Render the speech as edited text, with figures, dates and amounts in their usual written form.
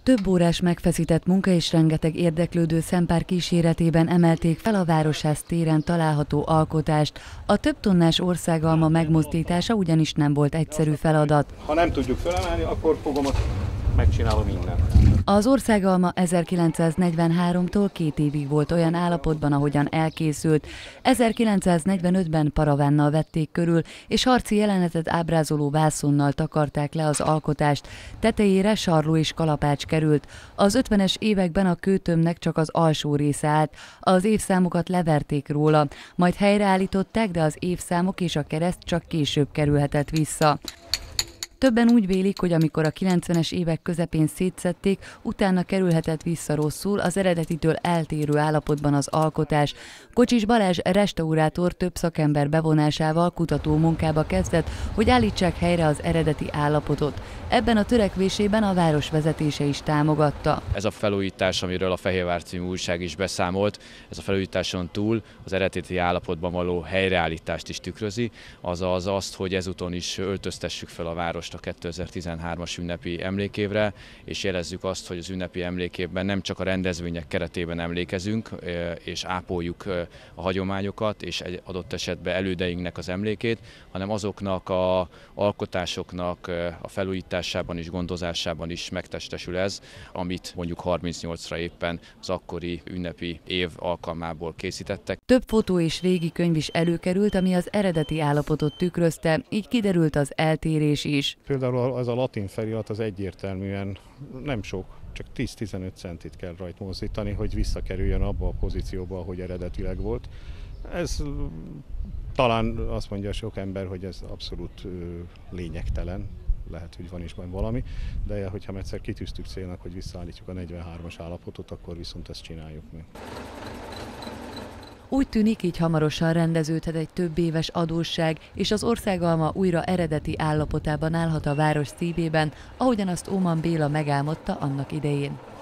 Több órás megfeszített munka és rengeteg érdeklődő szempár kíséretében emelték fel a Városház téren található alkotást. A több tonnás országalma megmozdítása ugyanis nem volt egyszerű feladat. Ha nem tudjuk felemelni, akkor fogom, megcsinálom innen. Az országalma 1943-tól 2 évig volt olyan állapotban, ahogyan elkészült. 1945-ben paravánnal vették körül, és harci jelenetet ábrázoló vászonnal takarták le az alkotást. Tetejére sarló és kalapács került. Az 50-es években a kőtömbnek csak az alsó része állt. Az évszámokat leverték róla, majd helyreállították, de az évszámok és a kereszt csak később kerülhetett vissza. Többen úgy vélik, hogy amikor a 90-es évek közepén szétszedték, utána kerülhetett vissza rosszul, az eredetitől eltérő állapotban az alkotás. Kocsis Balázs restaurátor több szakember bevonásával kutató munkába kezdett, hogy állítsák helyre az eredeti állapotot. Ebben a törekvésében a város vezetése is támogatta. Ez a felújítás, amiről a Fehérvár című újság is beszámolt, ez a felújításon túl az eredeti állapotban való helyreállítást is tükrözi, azaz azt, hogy ezúton is öltöztessük fel a város a 2013-as ünnepi emlékévre, és jelezzük azt, hogy az ünnepi emlékévben nem csak a rendezvények keretében emlékezünk, és ápoljuk a hagyományokat, és egy adott esetben elődeinknek az emlékét, hanem azoknak az alkotásoknak a felújításában és gondozásában is megtestesül ez, amit mondjuk 38-ra éppen az akkori ünnepi év alkalmából készítettek. Több fotó és régi könyv is előkerült, ami az eredeti állapotot tükrözte, így kiderült az eltérés is. Például az a latin felirat az egyértelműen nem sok, csak 10-15 centit kell rajta mozdítani, hogy visszakerüljön abba a pozícióba, ahogy eredetileg volt. Ez talán azt mondja sok ember, hogy ez abszolút lényegtelen, lehet, hogy van is benne valami, de hogyha egyszer kitűztük célnak, hogy visszaállítjuk a 43-as állapotot, akkor viszont ezt csináljuk meg. Úgy tűnik, így hamarosan rendeződhet egy több éves adósság, és az országalma újra eredeti állapotában állhat a város szívében, ahogyan azt Óman Béla megálmodta annak idején.